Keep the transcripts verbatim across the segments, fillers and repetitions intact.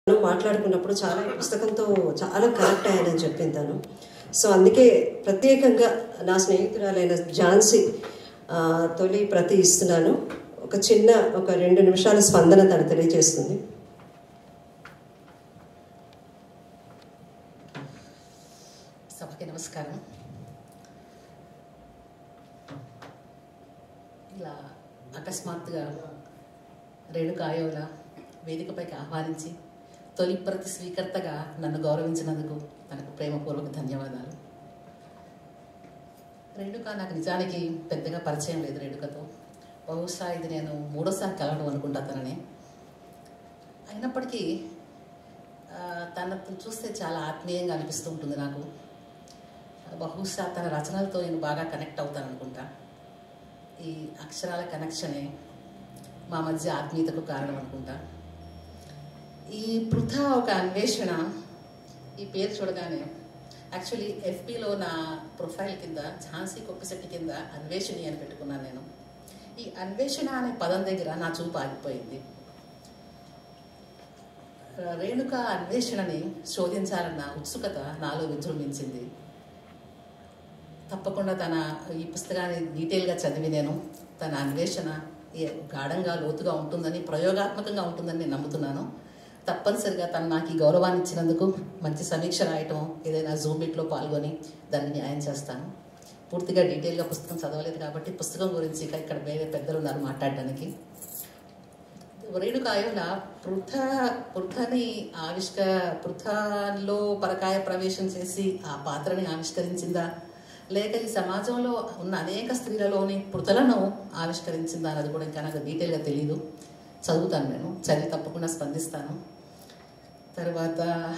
మాట్లాడుకున్నప్పుడు చాలా ఈ పుస్తకంతో చాలా కనెక్ట్ అయ్యానని చెప్పింది తను. సో అందుకే ప్రత్యేకంగా నా స్నేహితురాలైన ఝాన్సీ తొలి ప్రతి ఇస్తున్నాను. ఒక చిన్న ఒక రెండు నిమిషాల స్పందన తను తెలియజేస్తుంది. సభకి నమస్కారం. ఇలా అకస్మాత్తుగా రేణుకాయోల వేదికపైకి ఆహ్వానించి తొలి ప్రతి స్వీకర్తగా నన్ను గౌరవించినందుకు తనకు ప్రేమపూర్వక ధన్యవాదాలు. రేణుక నాకు నిజానికి పెద్దగా పరిచయం లేదు. రేణుకతో బహుశా ఇది నేను మూడోసారి కలవడం అనుకుంటా తనని. అయినప్పటికీ తనను చూస్తే చాలా ఆత్మీయంగా అనిపిస్తూ ఉంటుంది నాకు. బహుశా తన రచనలతో నేను బాగా కనెక్ట్ అవుతాను అనుకుంటా. ఈ అక్షరాల కనెక్షనే మా మధ్య ఆత్మీయతకు కారణం అనుకుంటా. ఈ పృథా ఒక అన్వేషణ, ఈ పేరు చూడగానే యాక్చువల్లీ ఎఫ్బీలో నా ప్రొఫైల్ కింద ఝాన్సీ కొప్పిశెట్టి కింద అన్వేషణి అని పెట్టుకున్నాను నేను. ఈ అన్వేషణ అనే పదం దగ్గర నా చూపు ఆగిపోయింది. రేణుక అన్వేషణని శోధించాలన్న ఉత్సుకత నాలో విజృంభించింది. తప్పకుండా తన ఈ పుస్తకాన్ని డీటెయిల్గా చదివి నేను తన అన్వేషణ గాఢంగా లోతుగా ఉంటుందని, ప్రయోగాత్మకంగా ఉంటుందని నేను నమ్ముతున్నాను. తప్పనిసరిగా తను నాకు ఈ గౌరవాన్ని ఇచ్చినందుకు మంచి సమీక్ష రాయటం, ఏదైనా జూమ్ మీట్లో పాల్గొని దాన్ని న్యాయం చేస్తాను. పూర్తిగా డీటెయిల్గా పుస్తకం చదవలేదు కాబట్టి పుస్తకం గురించి ఇక్కడ వేరే పెద్దలు ఉన్నారు మాట్లాడడానికి. రేణుకాయోల పృథ పృథని ఆవిష్క పృథలో పరకాయ ప్రవేశం చేసి ఆ పాత్రని ఆవిష్కరించిందా, లేక ఈ సమాజంలో ఉన్న అనేక స్త్రీలలోని పృథలను ఆవిష్కరించిందా అన్నది కూడా ఇంకా నాకు డీటెయిల్గా తెలీదు. చదువుతాను, నేను చదివి తప్పకుండా స్పందిస్తాను. తర్వాత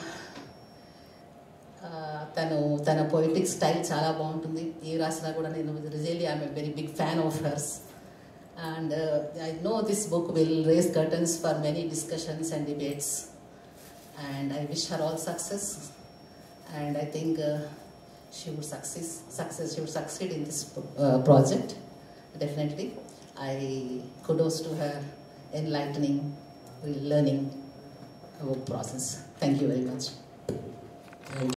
తను తన పొయిటిక్ స్టైల్ చాలా బాగుంటుంది. ఏ రాసినా కూడా నేను really I'm a very big fan of hers. And I know this book will raise curtains for many discussions and debates. And I wish her all success. And I think she would success, success, she would succeed in this uh, project, definitely. I kudos to her enlightening, learning process. Thank you very much.